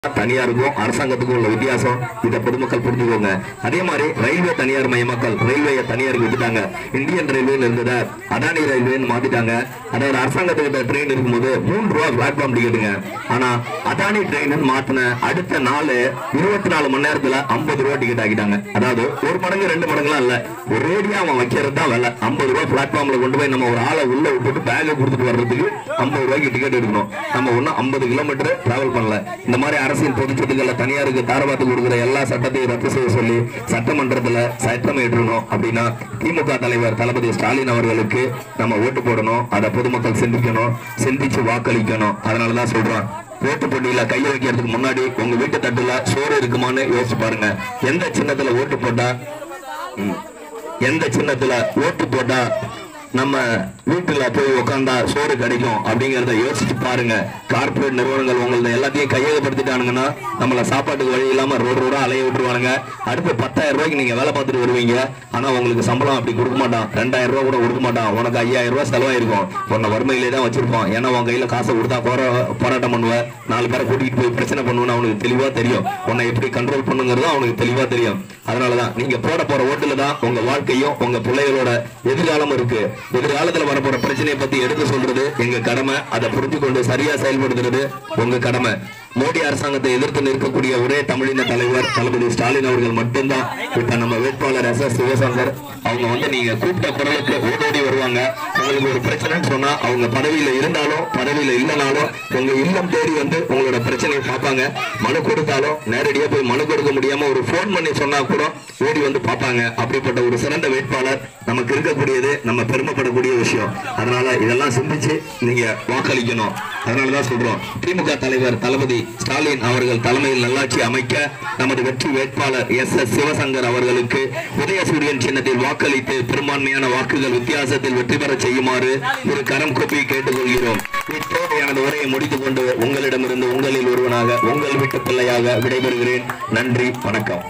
தனியாருக்கும் அரசாங்கத்துக்கும் உள்ள வித்தியாசம் இதை பொதுமக்கள் புரிஞ்சுக்கோங்க. அதே மாதிரி ரயில்வே தனியார் மயமாக்கல், ரயில்வேயை தனியாருக்கு விட்டுட்டாங்க. இந்தியன் ரயில்வேன்னு இருந்தத அதானி ரயில்வேன்னு மாத்திட்டாங்க. அதாவது அரசாங்கத்துக்கிட்ட ட்ரெயின் இருக்கும்போது 3 ரூபா பிளாட்ஃபார்ம் டிக்கெட்டுங்க. ஆனா அதானி ட்ரெயின் மாத்தின அடுத்த நாள் 24 மணி நேரத்துல 50 ரூபா டிக்கெட் ஆக்கிட்டாங்க. அதாவது 1 மடங்கு 2 மடங்குலாம் இல்ல, ஒரேடியா அவன் வைக்கிறது தான் வேலை. 50 ரூபா பிளாட்ஃபார்ம்ல கொண்டு போய் நம்ம ஒரு ஆளை உள்ள விட்டுட்டு பேக்கை கொடுத்துட்டு வர்றதுக்கு 50 ரூபாய்க்கு டிக்கெட் எடுக்கணும். நம்ம ஒன்னும் 50 கிலோமீட்டர் டிராவல் பண்ணல. இந்த மாதிரி அரசியல் பொது சொத்துக்களை தனியாருக்கு தாரவாத்து கொடுக்கிற எல்லா சட்டத்தையும் ரத்து செய்ய சொல்லி சட்டமன்றத்துல சட்டம் ஏற்றணும் அப்படின்னா திமுக தலைவர் தளபதி ஸ்டாலின் அவர்களுக்கு நம்ம ஓட்டு போடணும். அதை பொதுமக்கள் சிந்திக்கணும், சிந்திச்சு வாக்களிக்கணும். அதனாலதான் சொல்றோம், ஓட்டு போட்டியில கைய வைக்கிறதுக்கு முன்னாடி உங்க வீட்டு தட்டுல சோறு இருக்குமான்னு யோசிச்சு பாருங்க. எந்த சின்னத்துல ஓட்டு போட்டா நம்ம வீட்டுல போய் உட்காந்தா சோறு கிடைக்கும் அப்படிங்கறத யோசிச்சு பாருங்க. கார்பரேட் நிறுவனங்கள் உங்களது எல்லாத்தையும் கையகப்படுத்திட்டானுங்கன்னா நம்மள சாப்பாட்டுக்கு வழி இல்லாம ரோடா அலைய விட்டுருவானுங்க. அடுத்து 10,000 ரூபாய்க்கு நீங்க வேலை பார்த்துட்டு வருவீங்க. ஆனா உங்களுக்கு சம்பளம் அப்படி கொடுக்க மாட்டான். 2,000 ரூபாய் கூட கொடுக்க மாட்டான். உனக்கு 5,000 ரூபாய் செலவாயிருக்கும். உன்னை வறுமையிலே தான் வச்சிருப்பான். ஏன்னா உன் கையில காசை கொடுத்தா போராட்டம் பண்ணுவேன், 4 பேரை கூட்டிகிட்டு போய் பிரச்சனை பண்ணுவேன்னு அவனுக்கு தெளிவா தெரியும். உன்னை எப்படி கண்ட்ரோல் பண்ணுங்கிறது அவனுக்கு தெளிவா தெரியும். அதனாலதான் நீங்க போட போற ஓட்டுல தான் உங்க வாழ்க்கையும் உங்க பிள்ளைகளோட எதிர்காலம் இருக்கு. எதிர்காலத்துல வரப்போற பிரச்சனையை பத்தி எடுத்து சொல்றது எங்க கடமை. அதை புரிஞ்சு கொண்டு சரியா செயல்படுத்துறது உங்க கடமை. மோடி அரசாங்கத்தை எதிர்த்து நிற்கக்கூடிய ஒரே தமிழின தலைவர் தளபதி ஸ்டாலின் அவர்கள் மட்டும்தான். இப்ப நம்ம வேட்பாளர் SS சிவசங்கர் அவங்க நீங்க கூப்பிட்ட குரலுக்கு ஓடோடி வருவாங்க. உங்களுக்கு ஒரு பிரச்சனைன்னு சொன்னா அவங்க பதவியில இருந்தாலும் பதவியில இல்லைனாலும் உங்க இல்லம் தேடி வந்து உங்களோட பிரச்சனையை பார்ப்பாங்க. மனு கொடுத்தாலும் நேரடியா போய் மனு கொடுக்க முடியாம ஒரு போன் பண்ணி சொன்னா கூட ஓடி வந்து பார்ப்பாங்க. அப்படிப்பட்ட ஒரு சிறந்த வேட்பாளர் நமக்கு இருக்கக்கூடியது நம்ம பெருமைப்படக்கூடிய விஷயம். அதனால இதெல்லாம் சிந்திச்சு நீங்க வாக்களிக்கணும். அதனாலதான் சொல்றோம், திமுக தலைவர் தளபதி ஸ்டாலின் அவர்கள் தலைமையில் நல்லாட்சி அமைக்க நமது வெற்றி வேட்பாளர் SS சிவசங்கர் அவர்களுக்கு உதயசூரியன் சின்னத்தில் வாக்களித்து பெரும்பான்மையான வாக்குகள் வித்தியாசத்தில் வெற்றி பெற செய்யுமாறு ஒரு கரம் கூப்பி கேட்டுக்கொள்கிறோம். இத்தோடு எனது உரையை முடித்துக் கொண்டு உங்களிடமிருந்து உங்களில் ஒருவனாக உங்கள் வீட்டு பிள்ளையாக விடைபெறுகிறேன். நன்றி, வணக்கம்.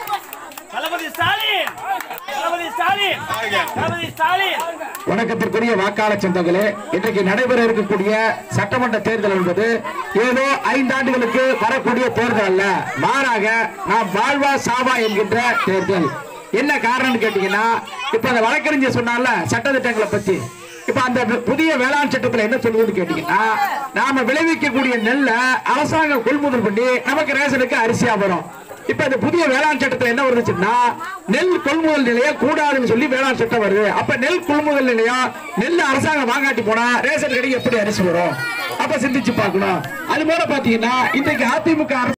வணக்கத்திற்குரிய வாக்காளர் சொந்தங்களே, இன்றைக்கு நடைபெற இருக்கக்கூடிய சட்டமன்ற தேர்தல் என்பது ஏதோ 5 ஆண்டுகளுக்கு வரக்கூடிய தேர்தல் அல்ல, மாறாக நாம் வாழ்வா சாவா என்கின்ற தேர்தல். என்ன காரணம் கேட்டீங்கன்னா, இப்ப அந்த வழக்கறிஞர் சொன்னால சட்டத்திட்டங்களை பத்தி, இப்ப அந்த புதிய வேளாண் சட்டத்துல என்ன சொல்லுதுன்னு கேட்டீங்கன்னா, நாம விளைவிக்கக்கூடிய நெல்ல அரசாங்கம் கொள்முதல் பண்ணி நமக்கு ரேஷனுக்கு அரிசியா வரும். இப்ப இந்த புதிய வேளாண் சட்டத்துல என்ன வருதுன்னா, நெல் கொள்முதல் நிலையம் கூடாதுன்னு சொல்லி வேளாண் சட்டம் வருது. அப்ப நெல் கொள்முதல் நிலையம் நெல் அரசாங்கம் வாங்காட்டி போனா ரேஷன் கடைக்கு எப்படி அரிசி வரும்? அப்ப சிந்திச்சு பார்க்கணும். அது போல பாத்தீங்கன்னா இன்றைக்கு அதிமுக